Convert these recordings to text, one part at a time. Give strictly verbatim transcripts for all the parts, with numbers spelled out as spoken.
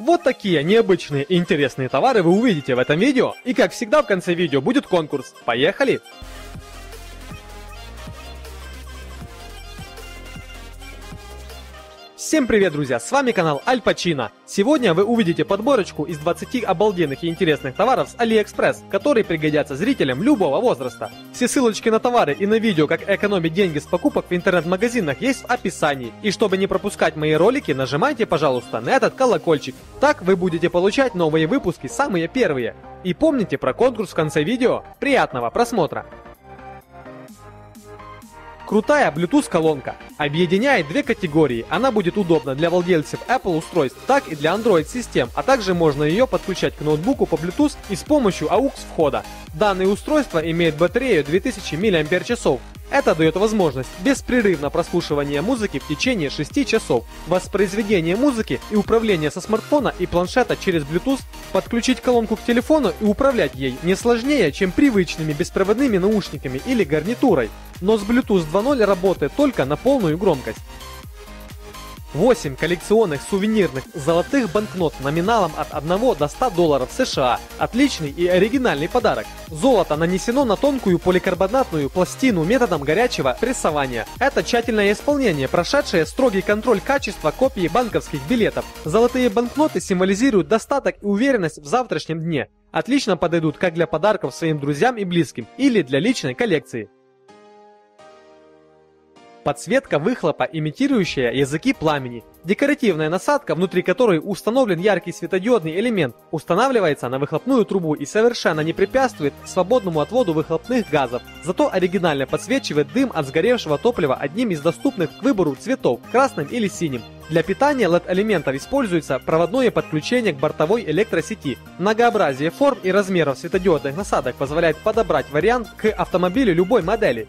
Вот такие необычные и интересные товары вы увидите в этом видео. И как всегда в конце видео будет конкурс. Поехали! Всем привет, друзья! С вами канал Аль Пачино. Сегодня вы увидите подборочку из двадцати обалденных и интересных товаров с AliExpress, которые пригодятся зрителям любого возраста. Все ссылочки на товары и на видео, как экономить деньги с покупок в интернет-магазинах, есть в описании. И чтобы не пропускать мои ролики, нажимайте, пожалуйста, на этот колокольчик. Так вы будете получать новые выпуски, самые первые. И помните про конкурс в конце видео. Приятного просмотра! Крутая Bluetooth-колонка объединяет две категории. Она будет удобна для владельцев Apple устройств, так и для Android-систем, а также можно ее подключать к ноутбуку по Bluetooth и с помощью эй ю экс входа. Данное устройство имеет батарею две тысячи миллиампер-часов. Это дает возможность беспрерывно прослушивания музыки в течение шести часов, воспроизведение музыки и управление со смартфона и планшета через Bluetooth, подключить колонку к телефону и управлять ей не сложнее, чем привычными беспроводными наушниками или гарнитурой, но с Bluetooth два ноль работает только на полную громкость. восемь коллекционных сувенирных золотых банкнот номиналом от одного до ста долларов США. Отличный и оригинальный подарок. Золото нанесено на тонкую поликарбонатную пластину методом горячего прессования. Это тщательное исполнение, прошедшее строгий контроль качества копии банковских билетов. Золотые банкноты символизируют достаток и уверенность в завтрашнем дне. Отлично подойдут как для подарков своим друзьям и близким или для личной коллекции. Подсветка выхлопа, имитирующая языки пламени. Декоративная насадка, внутри которой установлен яркий светодиодный элемент, устанавливается на выхлопную трубу и совершенно не препятствует свободному отводу выхлопных газов. Зато оригинально подсвечивает дым от сгоревшего топлива одним из доступных к выбору цветов – красным или синим. Для питания эл и ди-элементов используется проводное подключение к бортовой электросети. Многообразие форм и размеров светодиодных насадок позволяет подобрать вариант к автомобилю любой модели.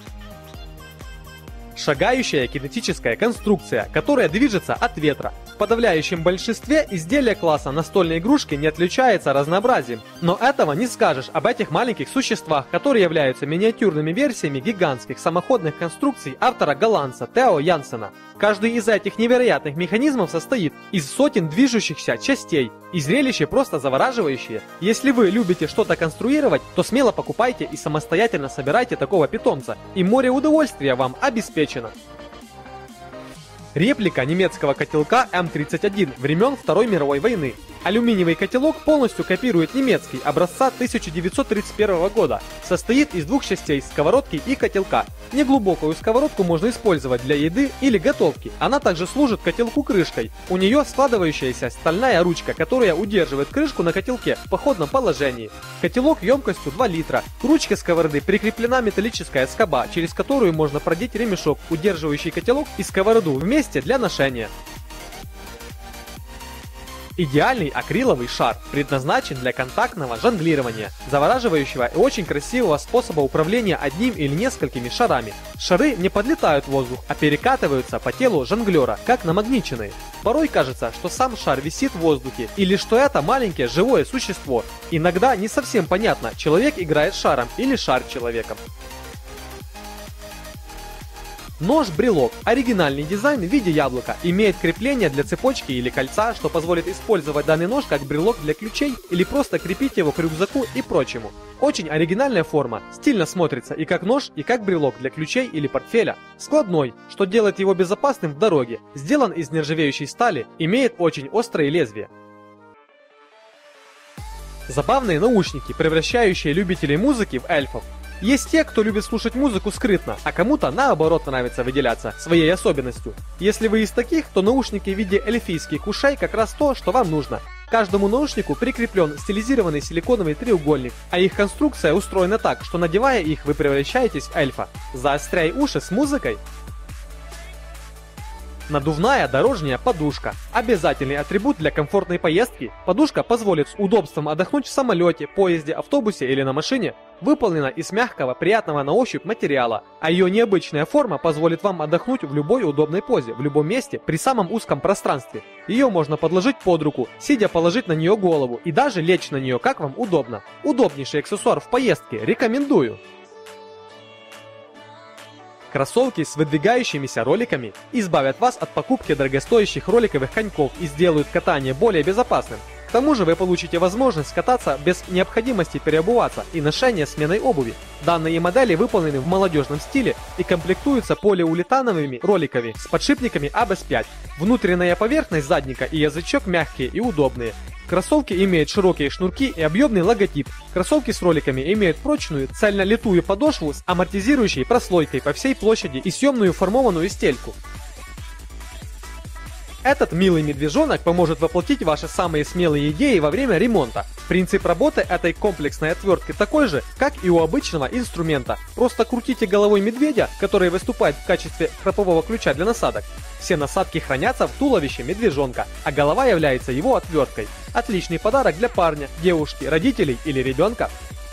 Шагающая кинетическая конструкция, которая движется от ветра. В подавляющем большинстве изделия класса настольной игрушки не отличается разнообразием. Но этого не скажешь об этих маленьких существах, которые являются миниатюрными версиями гигантских самоходных конструкций автора голландца Тео Янсена. Каждый из этих невероятных механизмов состоит из сотен движущихся частей, и зрелище просто завораживающее. Если вы любите что-то конструировать, то смело покупайте и самостоятельно собирайте такого питомца, и море удовольствия вам обеспечено. Реплика немецкого котелка эм тридцать один времен Второй мировой войны. Алюминиевый котелок полностью копирует немецкий образца тысяча девятьсот тридцать первого года. Состоит из двух частей – сковородки и котелка. Неглубокую сковородку можно использовать для еды или готовки. Она также служит котелку крышкой. У нее складывающаяся стальная ручка, которая удерживает крышку на котелке в походном положении. Котелок емкостью два литра. К ручке сковороды прикреплена металлическая скоба, через которую можно продеть ремешок, удерживающий котелок и сковороду вместе для ношения. Идеальный акриловый шар предназначен для контактного жонглирования, завораживающего и очень красивого способа управления одним или несколькими шарами. Шары не подлетают в воздух, а перекатываются по телу жонглера, как намагниченные. Порой кажется, что сам шар висит в воздухе, или что это маленькое живое существо. Иногда не совсем понятно, человек играет шаром или шар человеком. Нож-брелок. Оригинальный дизайн в виде яблока. Имеет крепление для цепочки или кольца, что позволит использовать данный нож как брелок для ключей или просто крепить его к рюкзаку и прочему. Очень оригинальная форма, стильно смотрится и как нож, и как брелок для ключей или портфеля. Складной, что делает его безопасным в дороге. Сделан из нержавеющей стали, имеет очень острые лезвия. Забавные наушники, превращающие любителей музыки в эльфов. Есть те, кто любит слушать музыку скрытно, а кому-то наоборот нравится выделяться своей особенностью. Если вы из таких, то наушники в виде эльфийских ушей как раз то, что вам нужно. К каждому наушнику прикреплен стилизированный силиконовый треугольник, а их конструкция устроена так, что надевая их, вы превращаетесь в эльфа. Заостряй уши с музыкой. Надувная дорожная подушка. Обязательный атрибут для комфортной поездки. Подушка позволит с удобством отдохнуть в самолете, поезде, автобусе или на машине. Выполнена из мягкого, приятного на ощупь материала, а ее необычная форма позволит вам отдохнуть в любой удобной позе, в любом месте, при самом узком пространстве. Ее можно подложить под руку, сидя положить на нее голову и даже лечь на нее, как вам удобно. Удобнейший аксессуар в поездке, рекомендую! Кроссовки с выдвигающимися роликами избавят вас от покупки дорогостоящих роликовых коньков и сделают катание более безопасным. К тому же вы получите возможность кататься без необходимости переобуваться и ношения сменной обуви. Данные модели выполнены в молодежном стиле и комплектуются полиуретановыми роликами с подшипниками а бэ эс пять. Внутренняя поверхность задника и язычок мягкие и удобные. Кроссовки имеют широкие шнурки и объемный логотип. Кроссовки с роликами имеют прочную, цельнолитую подошву с амортизирующей прослойкой по всей площади и съемную формованную стельку. Этот милый медвежонок поможет воплотить ваши самые смелые идеи во время ремонта. Принцип работы этой комплексной отвертки такой же, как и у обычного инструмента. Просто крутите головой медведя, который выступает в качестве храпового ключа для насадок. Все насадки хранятся в туловище медвежонка, а голова является его отверткой. Отличный подарок для парня, девушки, родителей или ребенка.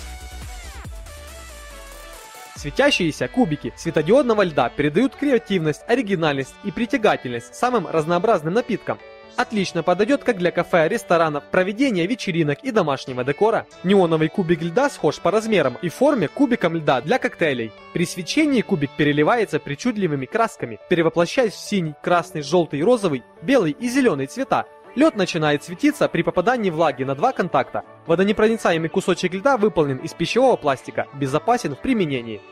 Светящиеся кубики светодиодного льда передают креативность, оригинальность и притягательность самым разнообразным напиткам. Отлично подойдет как для кафе, ресторанов, проведения вечеринок и домашнего декора. Неоновый кубик льда схож по размерам и форме кубиком льда для коктейлей. При свечении кубик переливается причудливыми красками, перевоплощаясь в синий, красный, желтый, розовый, белый и зеленый цвета. Лед начинает светиться при попадании влаги на два контакта. Водонепроницаемый кусочек льда выполнен из пищевого пластика, безопасен в применении.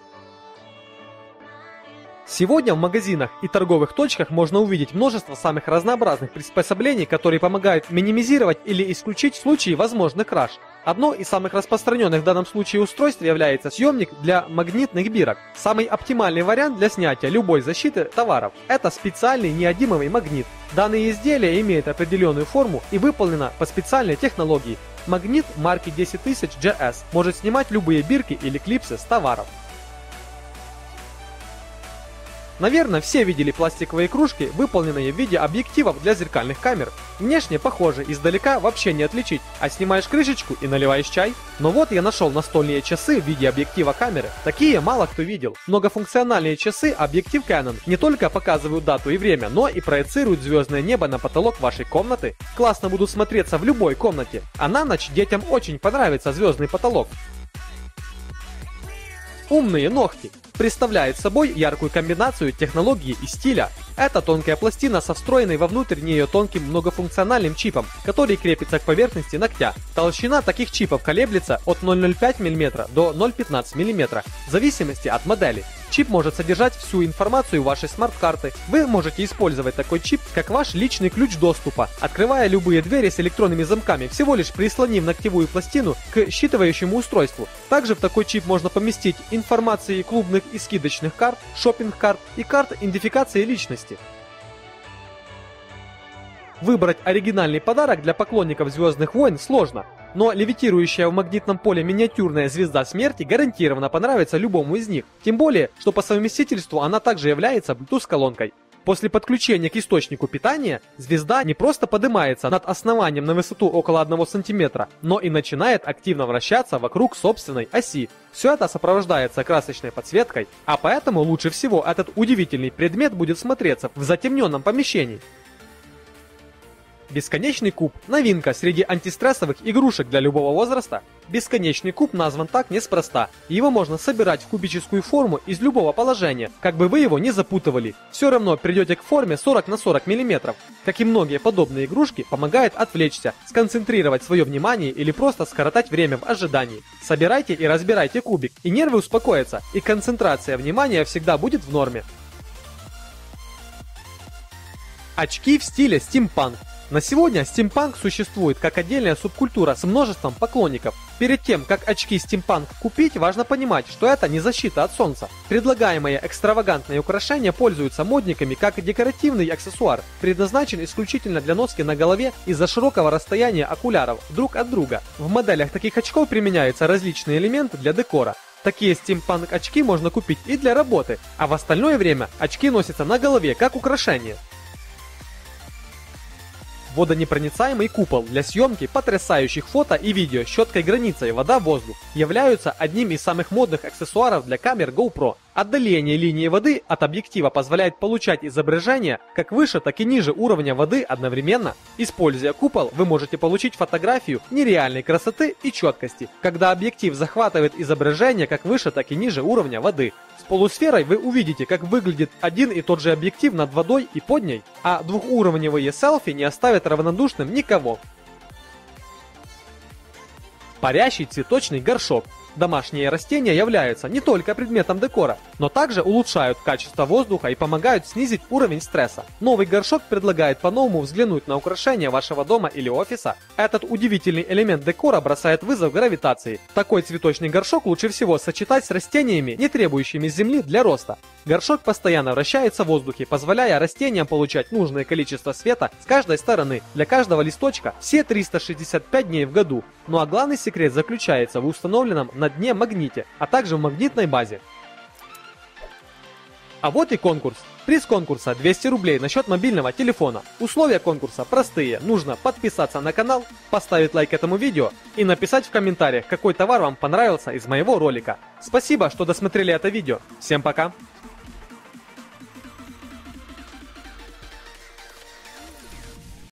Сегодня в магазинах и торговых точках можно увидеть множество самых разнообразных приспособлений, которые помогают минимизировать или исключить случаи возможных краж. Одно из самых распространенных в данном случае устройств является съемник для магнитных бирок. Самый оптимальный вариант для снятия любой защиты товаров – это специальный неодимовый магнит. Данное изделие имеет определенную форму и выполнено по специальной технологии. Магнит марки десять тысяч джи эс может снимать любые бирки или клипсы с товаров. Наверное, все видели пластиковые кружки, выполненные в виде объективов для зеркальных камер. Внешне похожи, издалека вообще не отличить, а снимаешь крышечку и наливаешь чай. Но вот я нашел настольные часы в виде объектива камеры. Такие мало кто видел. Многофункциональные часы объектив Canon не только показывают дату и время, но и проецируют звездное небо на потолок вашей комнаты. Классно будут смотреться в любой комнате, а на ночь детям очень понравится звездный потолок. Умные ногти представляет собой яркую комбинацию технологии и стиля. Это тонкая пластина со встроенной вовнутрь нее тонким многофункциональным чипом, который крепится к поверхности ногтя. Толщина таких чипов колеблется от ноль целых ноль пять миллиметра до ноль целых пятнадцать миллиметра, в зависимости от модели. Чип может содержать всю информацию вашей смарт-карты. Вы можете использовать такой чип как ваш личный ключ доступа, открывая любые двери с электронными замками, всего лишь прислонив ногтевую пластину к считывающему устройству. Также в такой чип можно поместить информации клубных и скидочных карт, шопинг-карт и карт идентификации личности. Выбрать оригинальный подарок для поклонников Звездных войн сложно, но левитирующая в магнитном поле миниатюрная звезда смерти гарантированно понравится любому из них, тем более, что по совместительству она также является Bluetooth-колонкой. После подключения к источнику питания звезда не просто поднимается над основанием на высоту около одного сантиметра, но и начинает активно вращаться вокруг собственной оси. Все это сопровождается красочной подсветкой, а поэтому лучше всего этот удивительный предмет будет смотреться в затемненном помещении. Бесконечный куб – новинка среди антистрессовых игрушек для любого возраста. Бесконечный куб назван так неспроста. Его можно собирать в кубическую форму из любого положения, как бы вы его не запутывали. Все равно придете к форме сорок на сорок миллиметров. Как и многие подобные игрушки, помогает отвлечься, сконцентрировать свое внимание или просто скоротать время в ожидании. Собирайте и разбирайте кубик, и нервы успокоятся, и концентрация внимания всегда будет в норме. Очки в стиле стимпанк. На сегодня стимпанк существует как отдельная субкультура с множеством поклонников. Перед тем, как очки стимпанк купить, важно понимать, что это не защита от солнца. Предлагаемые экстравагантные украшения пользуются модниками как декоративный аксессуар, предназначен исключительно для носки на голове из-за широкого расстояния окуляров друг от друга. В моделях таких очков применяются различные элементы для декора. Такие стимпанк-очки можно купить и для работы, а в остальное время очки носятся на голове как украшение. Водонепроницаемый купол для съемки потрясающих фото и видео с четкой границей вода-воздух являются одним из самых модных аксессуаров для камер GoPro. Отдаление линии воды от объектива позволяет получать изображение как выше, так и ниже уровня воды одновременно. Используя купол, вы можете получить фотографию нереальной красоты и четкости, когда объектив захватывает изображение как выше, так и ниже уровня воды. С полусферой вы увидите, как выглядит один и тот же объектив над водой и под ней, а двухуровневые селфи не оставят равнодушным никого. Парящий цветочный горшок. Домашние растения являются не только предметом декора, но также улучшают качество воздуха и помогают снизить уровень стресса. Новый горшок предлагает по-новому взглянуть на украшения вашего дома или офиса. Этот удивительный элемент декора бросает вызов гравитации. Такой цветочный горшок лучше всего сочетать с растениями, не требующими земли для роста. Горшок постоянно вращается в воздухе, позволяя растениям получать нужное количество света с каждой стороны, для каждого листочка все триста шестьдесят пять дней в году. Ну а главный секрет заключается в установленном на дне магните, а также в магнитной базе. А вот и конкурс. Приз конкурса двести рублей на счет мобильного телефона. Условия конкурса простые. Нужно подписаться на канал, поставить лайк этому видео и написать в комментариях, какой товар вам понравился из моего ролика. Спасибо, что досмотрели это видео. Всем пока!